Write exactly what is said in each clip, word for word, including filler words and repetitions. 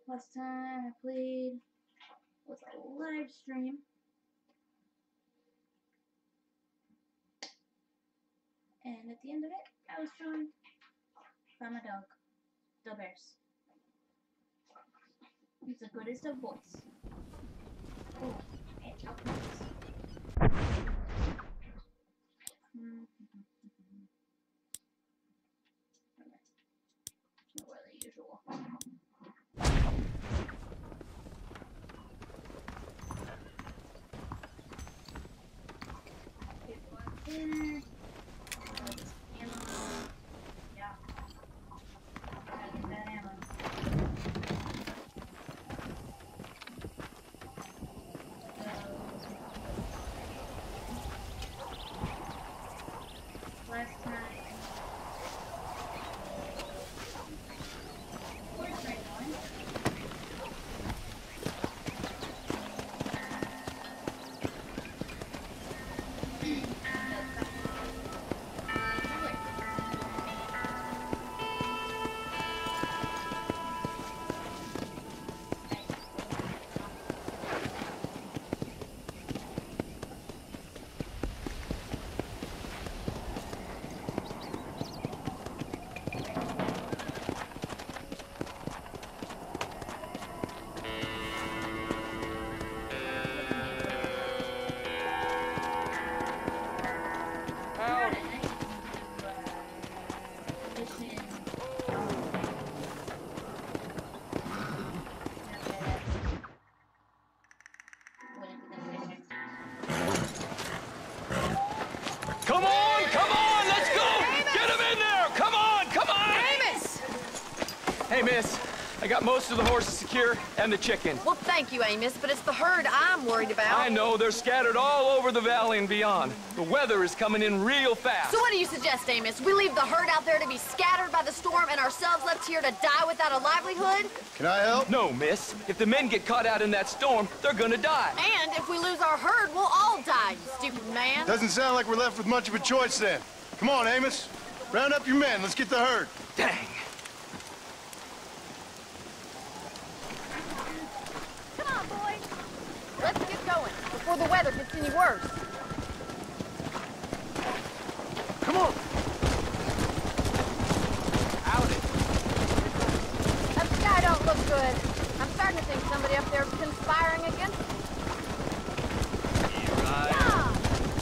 Last time I played was a live stream. And at the end of it, I was joined by my dog, the Bears. He's the goodest of boys. Oh, bitch, I'll put this. Mm-hmm. Nowhere the usual. In. Yeah. Gotta get that ammo. So, last time. Where's Ray going? Come on, come on, let's go! Amos! Get him in there! Come on, come on! Amos! Hey, miss, I got most of the horses secure and the chicken. Well, thank you, Amos, but it's the herd I'm worried about. I know, they're scattered all over the valley and beyond. The weather is coming in real fast. So what do you suggest, Amos? We leave the herd out there to be scattered by the storm and ourselves left here to die without a livelihood? Can I help? No, miss. If the men get caught out in that storm, they're gonna die. And if we lose our herd, we'll all die, you stupid man. Doesn't sound like we're left with much of a choice then. Come on, Amos. Round up your men. Let's get the herd. Dang. Come on, boys. Let's get going before the weather gets any worse. Come on. Out it. That sky don't look good. I'm starting to think somebody up there is conspiring against us. Right. Yeah.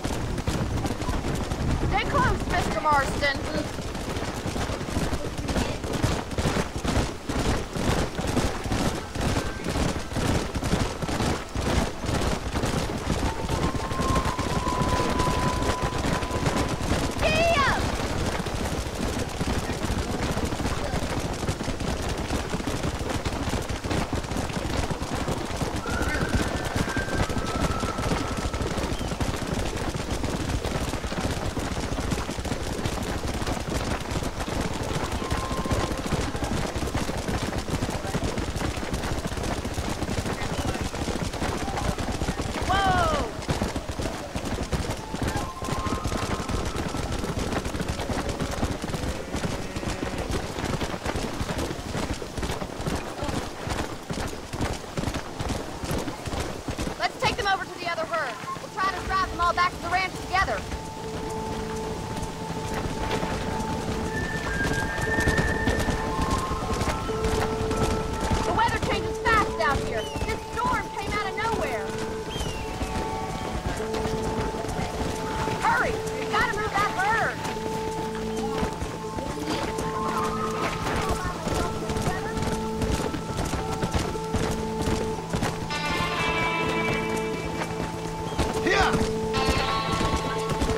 Stay close, Mister Marston. All back to the ranch together. The weather changes fast out here. This storm came out of nowhere. Hurry! We gotta move that herd! Yeah!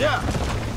Yeah.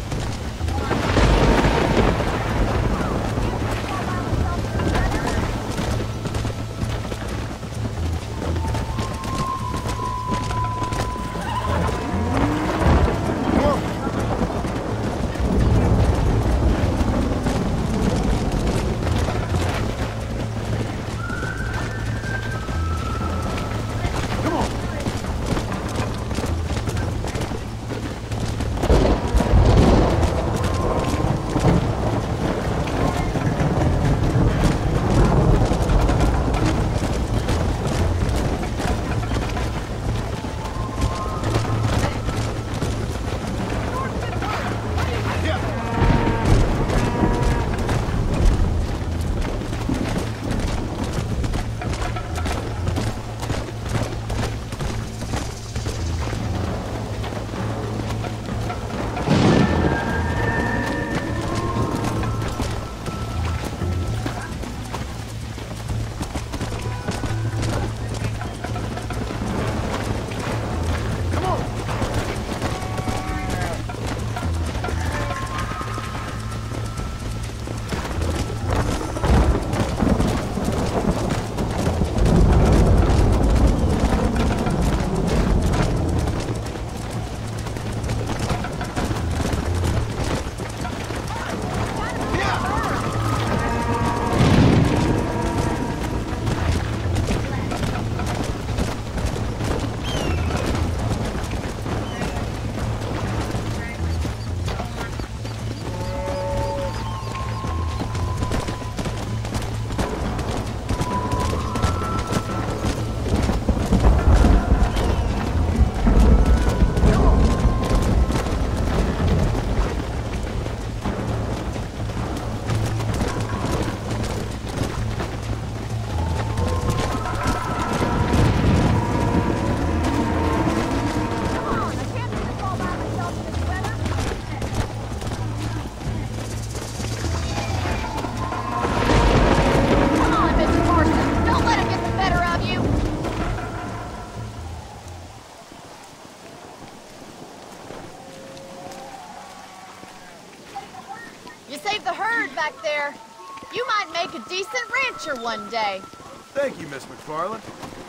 You saved the herd back there. You might make a decent rancher one day. Thank you, Miss McFarland.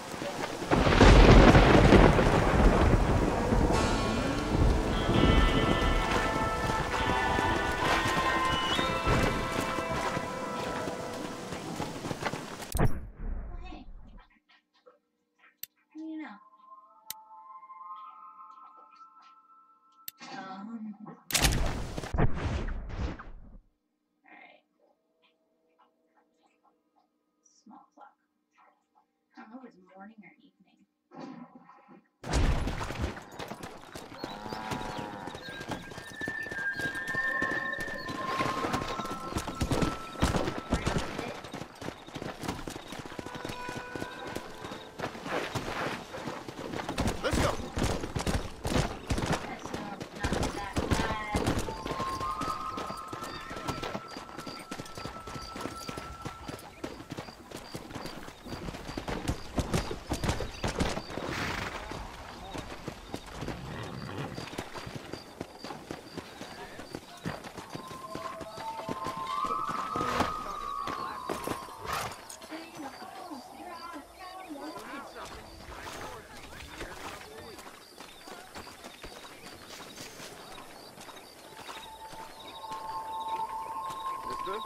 Hey. How do you know? Um. Alright. Small clock. I don't know if it's morning or evening. Let's go. That's not, not that bad. Good?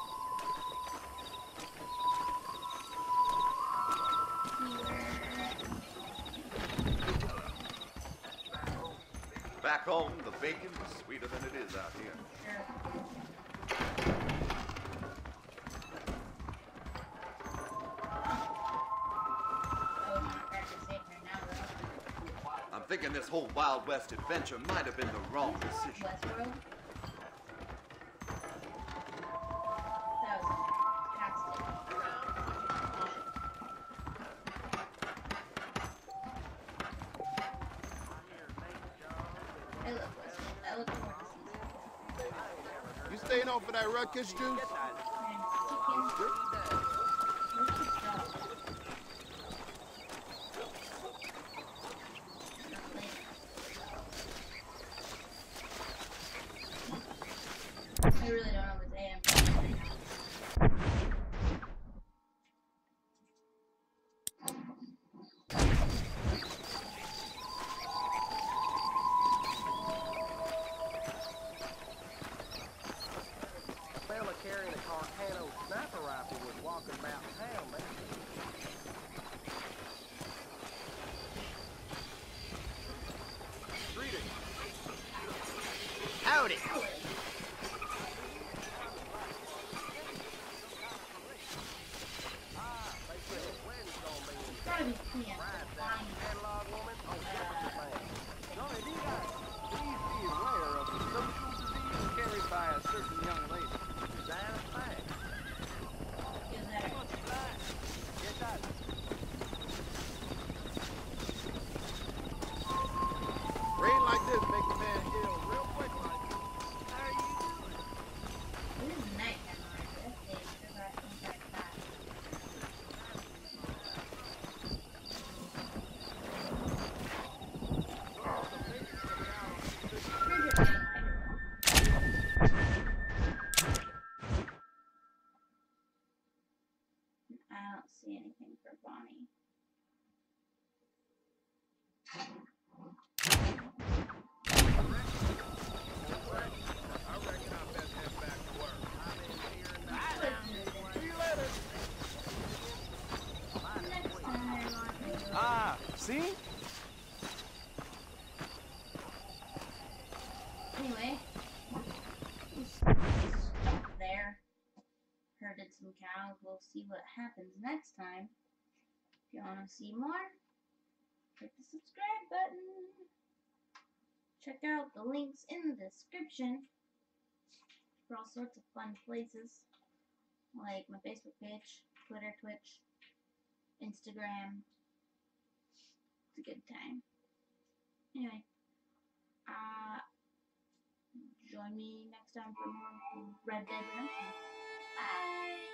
Back home, the bacon is sweeter than it is out here. I'm thinking this whole Wild West adventure might have been the wrong decision. Westworld? That was fantastic. I love Westworld. I look forward to season four. You staying on for that ruckus juice? Man, chicken. Where's the dog? Loaded. Gotta be clean. Fine. Carried by a certain young lady. Is that Rain like this make the man ill real quick like. How are you doing? This is nighttime already. This day is right inside that. I don't see anything for Bonnie. Next time on Ah, see? Anyway, just stuck there. Herded some cows. We'll see what happens next time. If you want to see more, hit the subscribe button. Check out the links in the description for all sorts of fun places, like my Facebook page, Twitter, Twitch, Instagram. It's a good time. Anyway, uh, join me next time for more Red Dead Redemption. Bye!